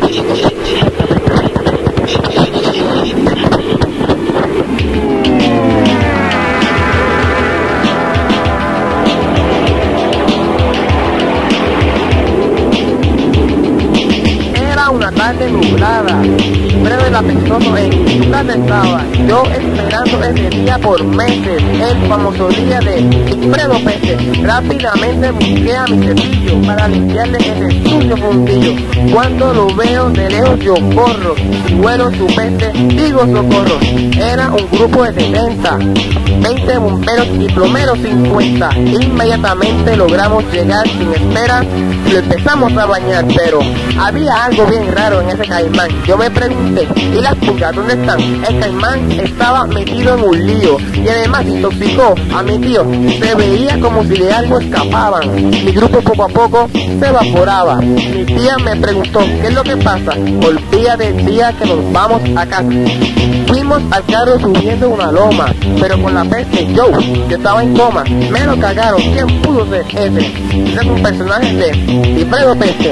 Una tarde nublada, Fredo el apestoso en su casa estaba, yo esperando ese día por meses, el famoso día de Fredo Peste. Rápidamente busqué a mi cepillo para limpiarle ese sucio fundillo. Cuando lo veo de lejos yo corro, y vuelo su peste, digo socorro. Era un grupo de 70, 20 bomberos y plomeros 50. Inmediatamente logramos llegar sin espera y lo empezamos a bañar, pero había algo bien raro en ese caimán. Yo me pregunté, ¿y las pulgas dónde están? El caimán estaba metido en un lío y además intoxicó a mi tío. Se veía como si de algo escapaban. Mi grupo poco a poco se evaporaba. Mi tía me preguntó, ¿qué es lo que pasa? Olvídate del día que nos vamos a casa. Fuimos al carro subiendo una loma, pero con la peste yo estaba en coma. Me lo cagaron. ¿Quién pudo ser ese? Ese es un personaje de Fredo Peste.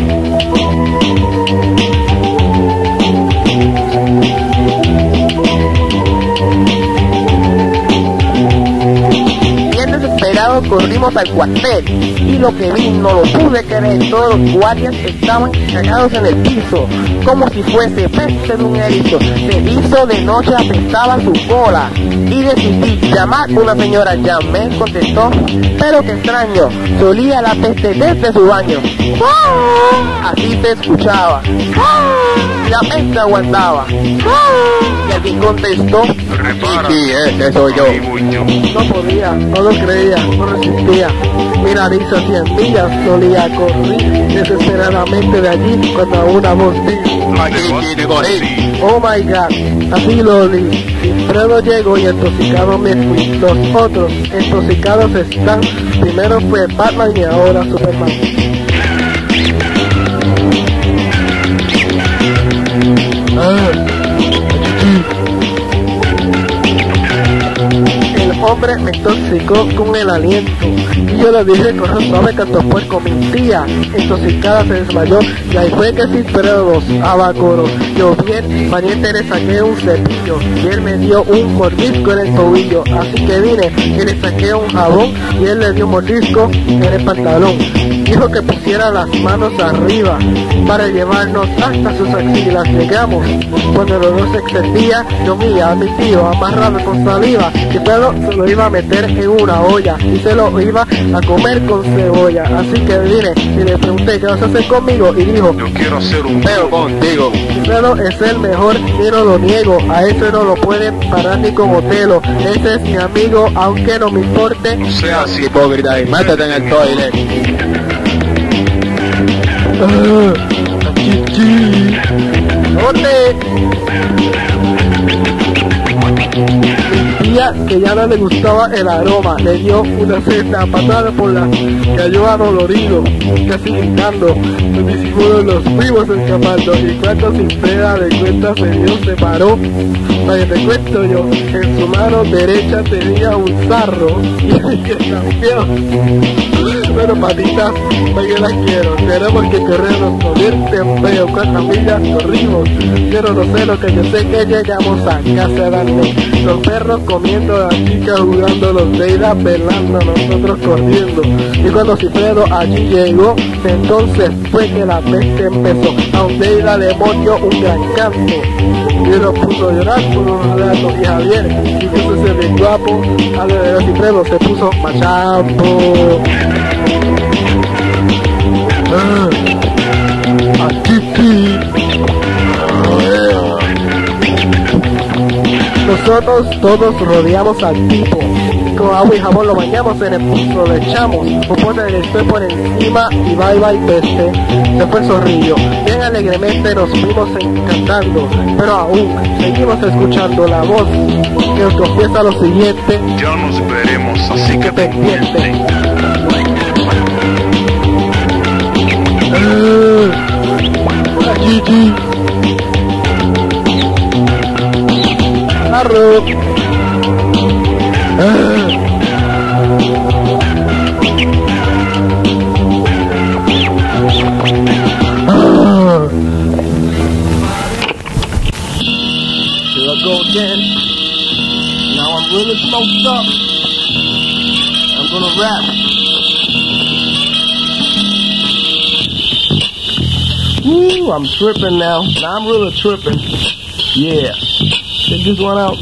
Corrimos al cuartel y lo que vi no lo pude creer. Todos los guardias estaban cagados en el piso como si fuese peste de un erizo. Se hizo de noche, apestaba su cola y decidí llamar a una señora. Llamé, contestó, pero qué extraño, solía la peste desde su baño. Así se escuchaba, la peste aguantaba. Y alguien contestó, sí, ese soy yo. No podía, no lo creía, no resistía. Mi nariz hacía millas, solía correr desesperadamente de allí cuando una voz dijo, oh my god, así lo olí. Fredo llegó y intoxicado me fui. Los otros intoxicados están. Primero fue Batman y ahora Superman. El hombre me intoxicó con el aliento y yo le dije con suave canto puerco. Mi tía intoxicada se desmayó y ahí fue que sin frenos abacoro. Yo bien valiente le saqué un cepillo y él me dio un mordisco en el tobillo. Así que vine y le saqué un jabón y él le dio un mordisco en el pantalón. Dijo que pusiera las manos arriba para llevarnos hasta sus axilas. Llegamos cuando los dos se extendía, yo vi a mi tío amarrado con saliva y Fredo se lo iba a meter en una olla y se lo iba a comer con cebolla. Así que vine y le pregunté, ¿qué vas a hacer conmigo? Y dijo, yo quiero hacer un peo contigo. Fredo es el mejor y no lo niego, a eso no lo pueden parar ni con Otelo. Ese es mi amigo, aunque no me importe. No seas hipócrita y métete en el toilet. ¿Dónde? Mi tía, que ya no le gustaba el aroma, le dio una cesta patada por la cayó adolorido, casi gritando. Los disimulos los fuimos escapando y cuando sin pena de cuenta se paró. Para que te cuento yo, en su mano derecha tenía un sarro y que campeón. Pero patitas, ¿para qué las quiero? Tenemos que corrernos con el feo. ¿Cuántas millas corrimos? Pero no sé lo que yo sé que llegamos a casa grande. Los perros comiendo, la chica jugando, los Deida pelando, nosotros corriendo. Y cuando Fredo allí llegó, entonces fue que la peste empezó. A un Deida le mordió un gran canto y lo puso a llorar por un rato. Y Javier, y que se ve guapo, alrededor de Fredo se puso machapo. Nosotros todos rodeamos al tipo, con agua y jabón lo bañamos, en el pulso le echamos un pote de estoy por encima y bye bye peste. Se fue el zorrillo, bien alegremente nos fuimos encantando, pero aún seguimos escuchando la voz que nos confiesa lo siguiente: ya nos veremos, así que pendiente. Gigi. Arro. getting smoked up. I'm gonna rap. Woo, I'm tripping now. Now I'm really tripping. Yeah. Check this one out.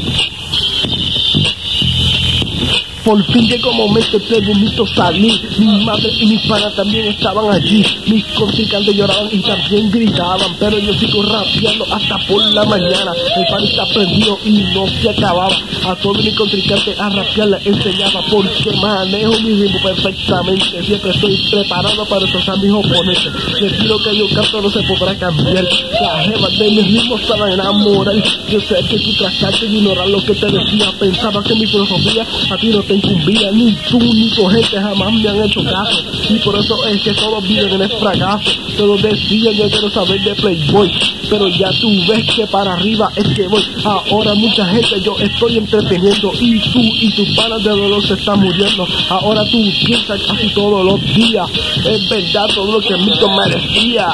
Por fin llegó el momento, te bonito salir. Mi madre y mi pana también estaban allí. Mis contrincantes lloraban y también gritaban, pero yo sigo rapeando hasta por la mañana. El party está prendido y no se acababa. A todos mis contrincantes a rapear les enseñaba, porque manejo mi ritmo perfectamente. Siempre estoy preparado para destrozar a mis oponentes. El estilo que yo canto no se podrá cambiar. Las gemas de mis ritmos estaban enamoradas. Yo sé que tú trataste de ignorar lo que te decía. Pensaba que mi filosofía a ti no te incumbía, ni tú ni tu gente jamás me han hecho caso, y por eso es que todos viven en el fracaso. Todos decían yo quiero saber de Playboy, pero ya tú ves que para arriba es que voy. Ahora mucha gente yo estoy entreteniendo, y tú y tus panas de dolor se están muriendo. Ahora tú piensas casi todos los días, es verdad todo lo que el mito merecía.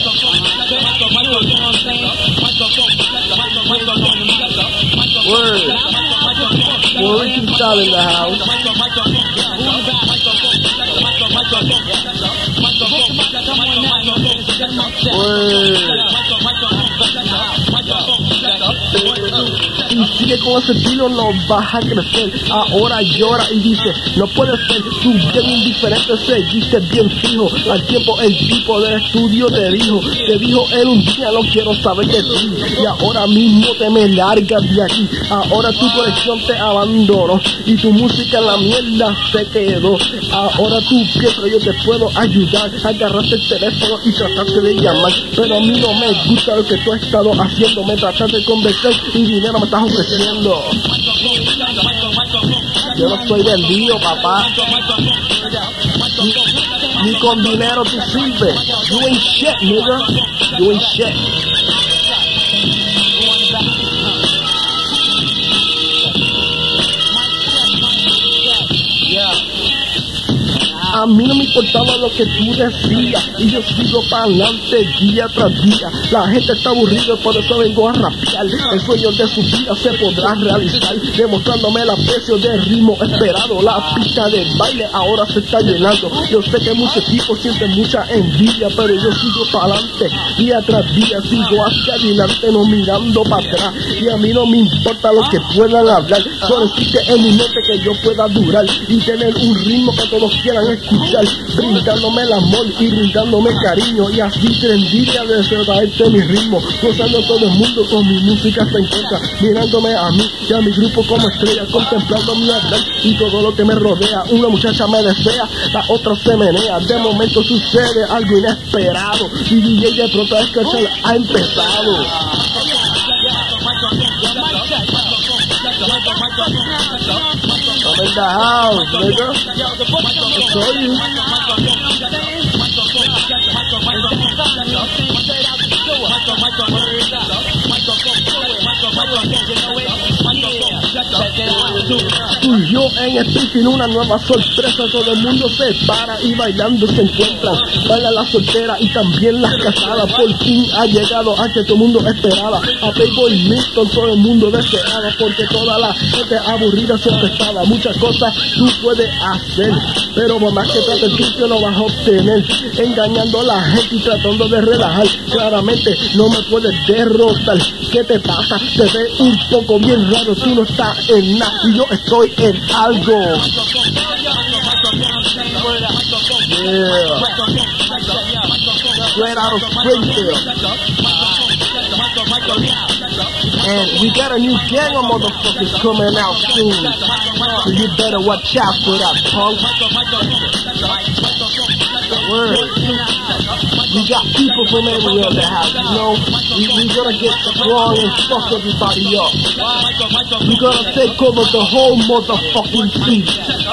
Word. Well, we can start in the house. Y sigue con ese estilo, no vas a crecer. Ahora llora y dice, no puede ser, tú bien indiferente seguiste bien fijo. Al tiempo el tipo del estudio te dijo él un día no quiero saber de ti. Y ahora mismo te me largas de aquí. Ahora tu colección te abandonó y tu música en la mierda se quedó. Ahora tú piensas yo te puedo ayudar. Agarraste el teléfono y trataste de llamar, pero a mí no me gusta lo que tú has estado haciendo. Me trataste de convencer y dinero me estás ofreciendo. Yo no soy vendido, papá. Ni con dinero tú sirves. You ain't shit, nigga. You ain't shit. A mí no me importaba lo que tú decías, y yo sigo para adelante día tras día. La gente está aburrida, por eso vengo a rapear. El sueño de su vida se podrá realizar, demostrándome el aprecio del ritmo esperado. La pista de baile ahora se está llenando. Yo sé que muchos tipos sienten mucha envidia, pero yo sigo para adelante día tras día. Sigo hacia adelante, no mirando para atrás. Y a mí no me importa lo que puedan hablar, solo existe en mi mente que yo pueda durar y tener un ritmo que todos quieran escuchar, brindándome el amor y brindándome cariño, y así tendría de traerte mi ritmo, gozando todo el mundo con mi música se encuentra, mirándome a mí y a mi grupo como estrella, contemplando mi arte y todo lo que me rodea. Una muchacha me desea, la otra se menea, de momento sucede algo inesperado y DJ de pronto es que ha empezado. I'm in the house, nigga. I saw you. Tú y yo en Springfield una nueva sorpresa, todo el mundo se para y bailando se encuentran. Baila la soltera y también las casadas, por fin ha llegado a que todo el mundo esperaba. A Playboy Milton todo el mundo deseaba, porque toda la gente aburrida siempre estaba. Muchas cosas tú puedes hacer, pero por más que trates tú no vas a obtener. Engañando a la gente y tratando de relajar, claramente no me puedes derrotar. ¿Qué te pasa? Te ve un poco bien raro, tú no estás en nada y yo estoy en algo. Yeah. Straight out of Springfield. And we got a new gang of motherfuckers coming out soon, so you better watch out for that, punk. Word. We got people from everywhere in the house, you know. We gonna get strong and fuck everybody up. We gonna take over the whole motherfucking city.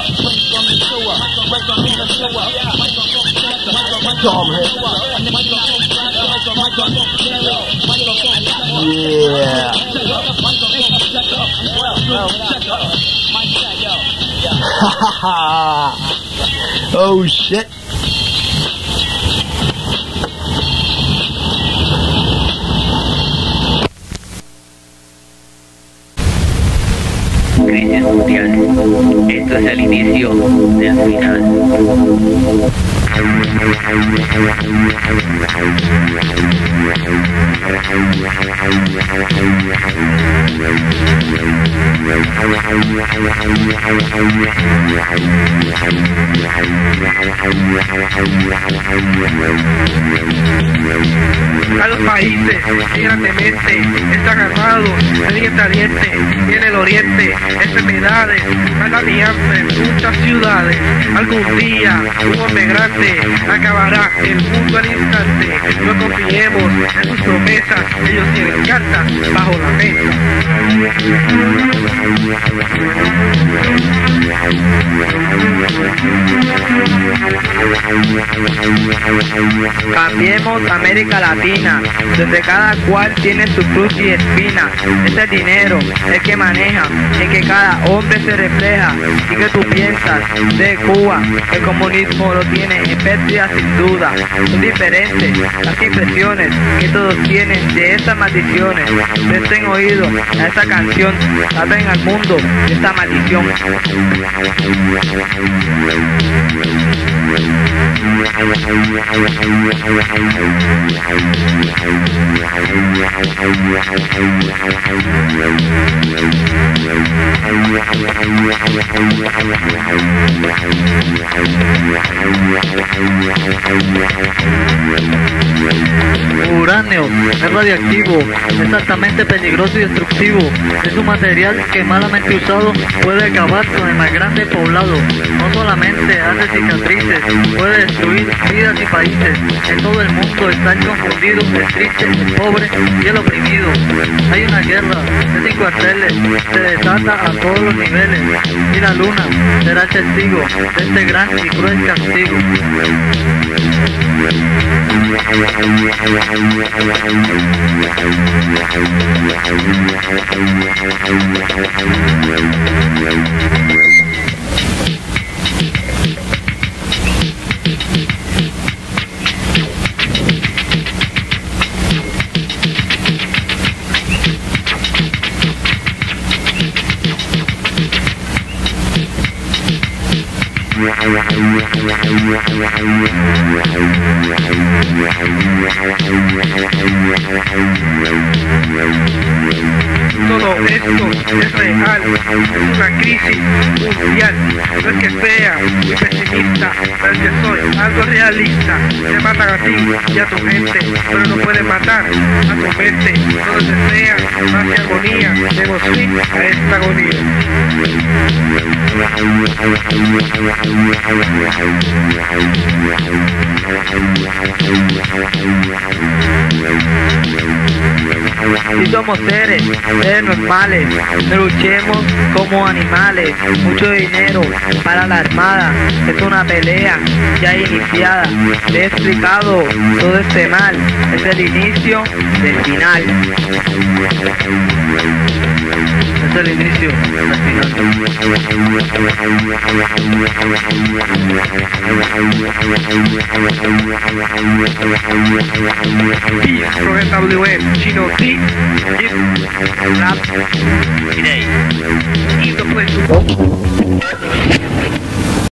Yeah. Oh shit. Creyendo Esto es el inicio del final. A los países grandemente están armados de diente a diente, y en el oriente enfermedades, mala alianza en muchas ciudades. Algún día un hombre grande acabará el mundo al instante. No confiemos en sus promesas, ellos tienen cartas bajo la mesa. Cambiemos América Latina, donde cada cual tiene su cruz y espina. Es el dinero el que maneja, en que cada hombre se refleja. ¿Y que tú piensas de Cuba? El comunismo lo tiene en pérdida sin duda. Son diferentes las impresiones que todos tienen de estas maldiciones. Presten oído a esta canción, salven al mundo de esta maldición. Uranio es radiactivo, es altamente peligroso y destructivo. Es un material que malamente usado puede acabar con el más grande poblado. No solamente hace cicatrices, puede destruir vidas y países. En todo el mundo están confundidos el triste, el pobre y el oprimido. Hay una guerra de 5 cuarteles, se desata a todos los niveles, y la luna será el testigo de este gran y cruel castigo. Todo esto es real, es una crisis mundial. No es que sea muy pesimista, pero es que soy algo realista. Te matan a ti y a tu gente, pero no pueden matar a tu mente. Todos desean paz y armonía, demos fin a esta agonía. Si somos seres normales, no luchemos como animales. Mucho dinero para la armada, es una pelea ya iniciada. Te he explicado todo este mal, es el inicio del final. Es el inicio del final. WM, Chino T, Rap, Today. Y después